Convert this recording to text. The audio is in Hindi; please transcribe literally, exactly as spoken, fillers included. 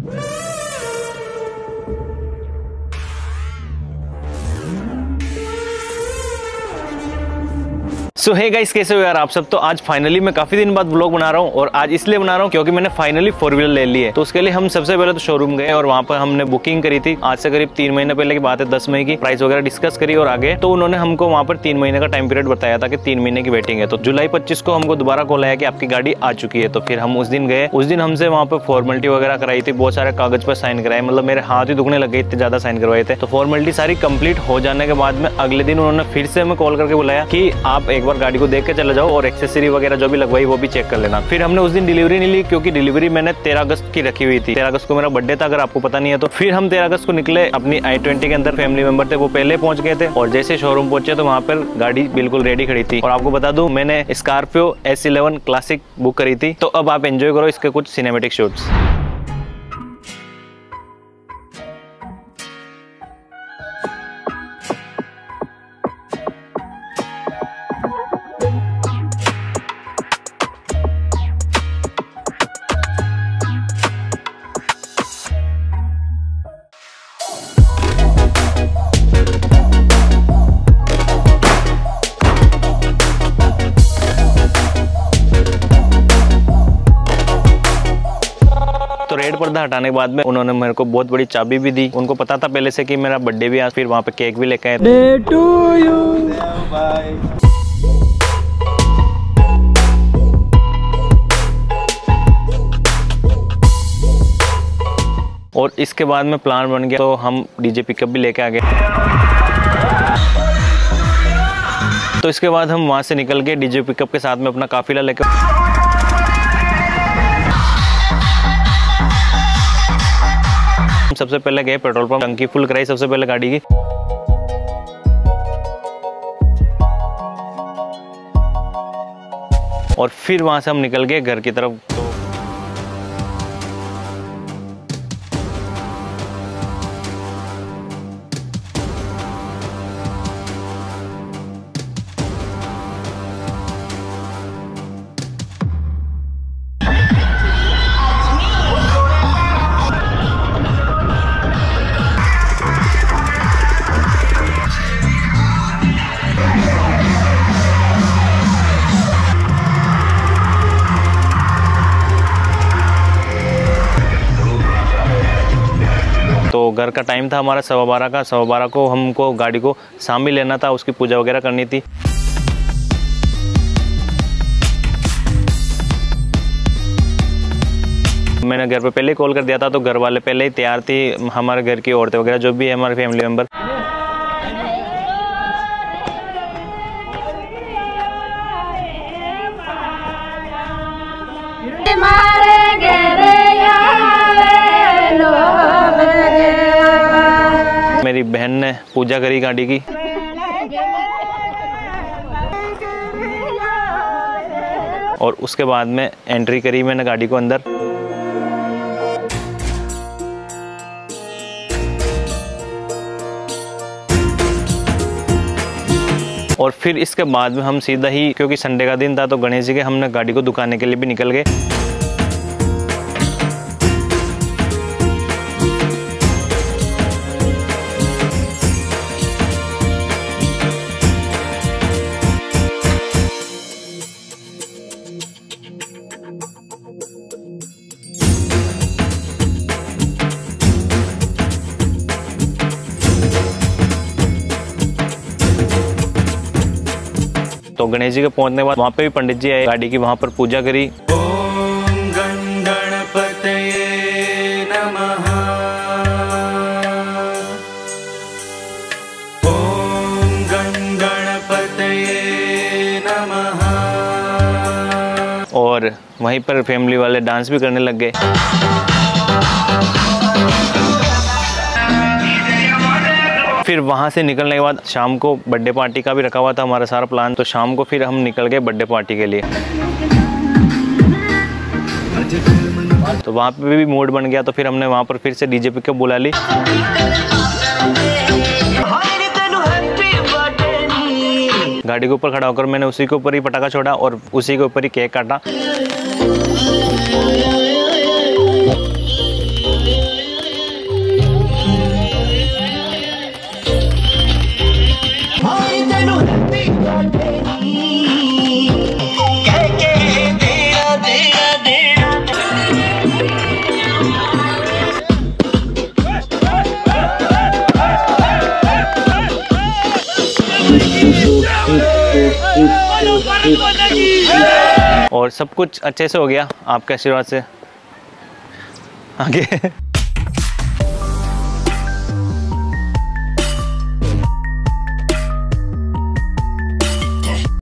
सो हे गाइस, कैसे हो यार आप सब। तो आज फाइनली मैं काफी दिन बाद व्लॉग बना रहा हूँ और आज इसलिए बना रहा हूँ क्योंकि मैंने फाइनली फोर व्हीलर ले ली है। तो उसके लिए हम सबसे पहले तो शोरूम गए और वहाँ पर हमने बुकिंग करी थी। आज से करीब तीन महीने पहले की बात है, दस मई की। प्राइस वगैरह डिस्कस करी और आगे तो उन्होंने हमको वहाँ पर तीन महीने का टाइम पीरियड बताया था कि तीन महीने की वेटिंग है। तो जुलाई पच्चीस को हमको दोबारा कॉल आया कि आपकी गाड़ी आ चुकी है। तो फिर हम उस दिन गए। उस दिन हमसे वहाँ पर फॉर्मेलिटी वगैरह कराई थी, बहुत सारे कागज पर साइन कराए, मतलब मेरे हाथ ही दुखने लगे, इतने ज्यादा साइन करवाए थे। तो फॉर्मेलिटी सारी कंप्लीट हो जाने के बाद में अगले दिन उन्होंने फिर से हमें कॉल करके बुलाया कि आप एक बार गाड़ी को देख के चले जाओ और एक्सेसरी वगैरह जो भी लगवाई वो भी चेक कर लेना। फिर हमने उस दिन डिलीवरी नहीं ली क्योंकि डिलीवरी मैंने तेरह अगस्त की रखी हुई थी। तेरह अगस्त को मेरा बर्थडे था, अगर आपको पता नहीं है तो। फिर हम तेरह अगस्त को निकले, अपनी आई ट्वेंटी के अंदर फैमिली मेंबर थे वो पहले पहुंच गए थे और जैसे शोरूम पहुंचे तो वहाँ पर गाड़ी बिल्कुल रेडी खड़ी थी। और आपको बता दूं, मैंने Scorpio S eleven classic book करी थी। तो अब आप एंजॉय करो इसके कुछ सिनेमेटिक शॉट्स। रेड पर्दा हटाने के बाद में उन्होंने मेरे को बहुत बड़ी चाबी भी दी। उनको पता था पहले से कि मेरा बर्थडे भी आज, फिर वहाँ पे केक भी लेके आए। और इसके बाद में प्लान बन गया तो हम डीजे पिकअप भी लेके आ गए। तो इसके बाद हम वहाँ से निकल गए डीजे पिकअप के साथ में अपना काफिला लेकर। सबसे पहले गए पेट्रोल पंप, टंकी फुल कराई सबसे पहले गाड़ी की। और फिर वहां से हम निकल गए घर की तरफ। तो घर का टाइम था हमारा सवा बारह का। सवा बारह को हमको गाड़ी को शाम भी लेना था, उसकी पूजा वगैरह करनी थी। मैंने घर पे पहले ही कॉल कर दिया था तो घर वाले पहले ही तैयार थी, हमारे घर की औरतें वगैरह जो भी है हमारे फैमिली मेम्बर। मेरी बहन ने पूजा करी गाड़ी की। और उसके बाद में एंट्री करी मैंने गाड़ी को अंदर। और फिर इसके बाद में हम सीधा ही, क्योंकि संडे का दिन था तो गणेश जी के हमने गाड़ी को दुकाने के लिए भी निकल गए। तो गणेश जी के पहुंचने के बाद वहाँ पे भी पंडित जी आए, गाड़ी की वहाँ पर पूजा करी। ओम गणपतये नमः। ओम गणपतये नमः। और वहीं पर फैमिली वाले डांस भी करने लग गए। फिर वहाँ से निकलने के बाद शाम को बर्थडे पार्टी का भी रखा हुआ था हमारा सारा प्लान। तो शाम को फिर हम निकल गए बर्थडे पार्टी के लिए। तो वहाँ पे भी मूड बन गया तो फिर हमने वहाँ पर फिर से डीजे पिकअप बुला ली। गाड़ी के ऊपर खड़ा होकर मैंने उसी के ऊपर ही पटाखा छोड़ा और उसी के ऊपर ही केक काटा। और सब कुछ अच्छे से हो गया आपके आशीर्वाद से। आगे